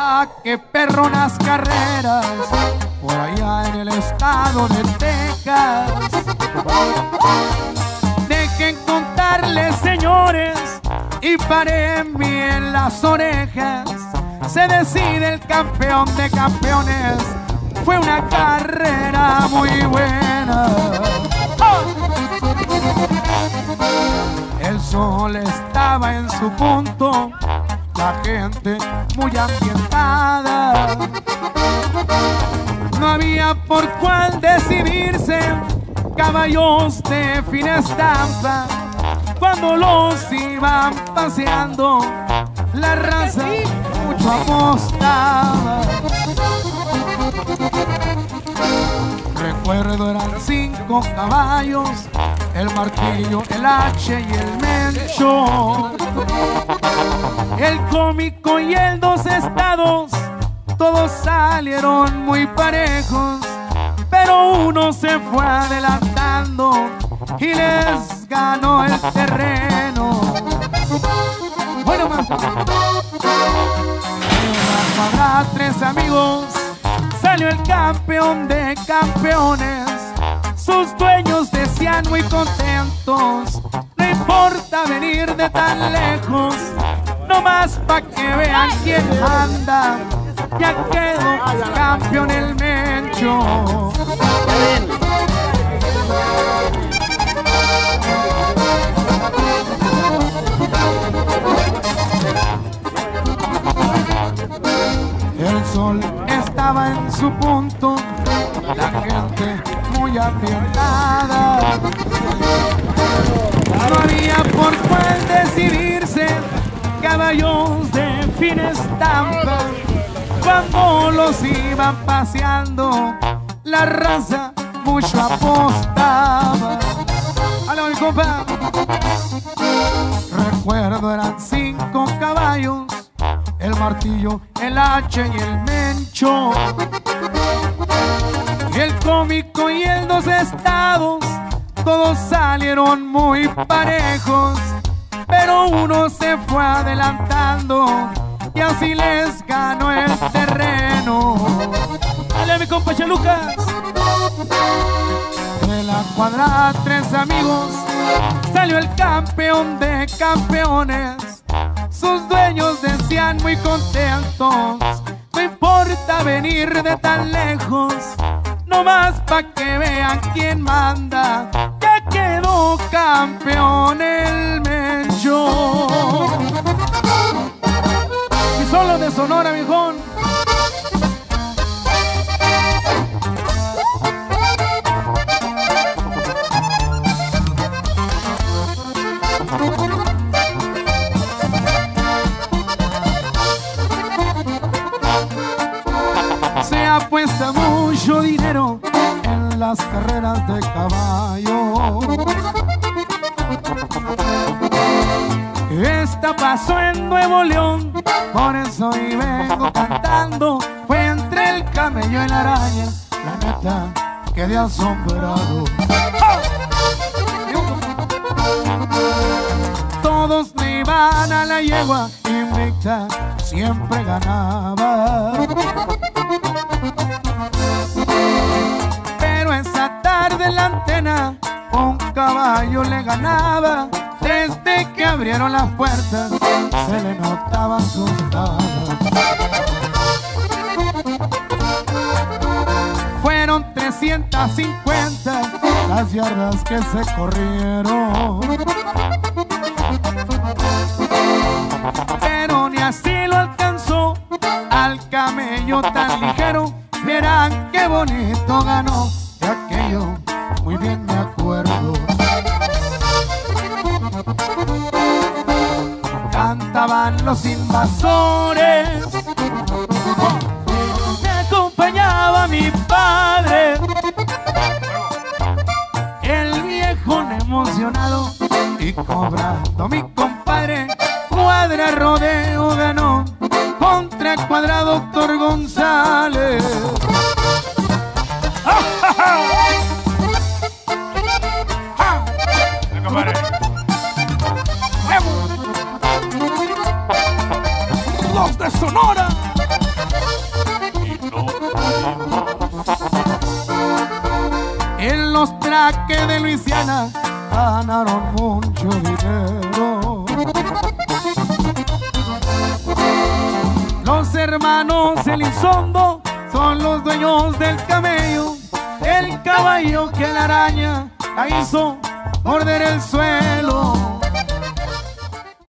¡Ah, qué perronas carreras! Por allá en el estado de Texas. Dejen contarles, señores, y paren bien las orejas. Se decide el campeón de campeones. Fue una carrera muy buena. El sol estaba en su punto, la gente muy ambientada. No había por cuál decidirse, caballos de fina estampa. Cuando los iban paseando, la raza mucho apostaba. Recuerdo eran 5 caballos, el martillo, el H y el Mencho. El cómico y el 2 estados, todos salieron muy parejos, pero uno se fue adelantando y les ganó el terreno. Bueno, más. Para 3 amigos salió el campeón de campeones. Sus dueños decían muy contentos: no importa venir de tan lejos, nomás pa' que vean quién anda. Ya quedó campeón el Mencho. El sol estaba en su punto, la gente muy ambientada. No había por cuál decidirse, caballos de fina estampa. Cuando los iban paseando, la raza mucho apostaba. ¡Hola, mi compa! Recuerdo eran 5 caballos, el martillo, el H y el Mencho. Y el cómico y el 2 estados, todos salieron muy parejos, pero uno se fue adelantando y así les ganó el terreno. Dale a mi compa Lucas. De la cuadra 3 amigos salió el campeón de campeones. Sus dueños decían muy contentos: no importa venir de tan lejos, nomás pa' que vean quién manda. Ya quedó campeón el Mencho. Y solo de Sonora, viejón. Se apuesta mucho dinero en las carreras de caballo. Esta pasó en Nuevo León, por eso hoy vengo cantando. Fue entre el camello y la araña, la neta quedé asombrado. Todos le iban a la yegua, invicta siempre ganaba. Pero esa tarde en la antena un caballo le ganaba. Desde que abrieron las puertas se le notaba asustado. Fueron 350 las yardas que se corrieron, pero ni así lo alcanzó al camello tan ligero. Verán qué bonito ganó, de aquello muy bien me acuerdo. Cantaban los invasores, me acompañaba mi padre, el viejo emocionado, y cobrando mi compadre. Cuadra rodeo ganó contra Cuadra Doctor González. Los de Sonora. los traques de Luisiana ganaron mucho dinero. Los hermanos Elizondo son los dueños del camello, el caballo que la araña la hizo morder el suelo.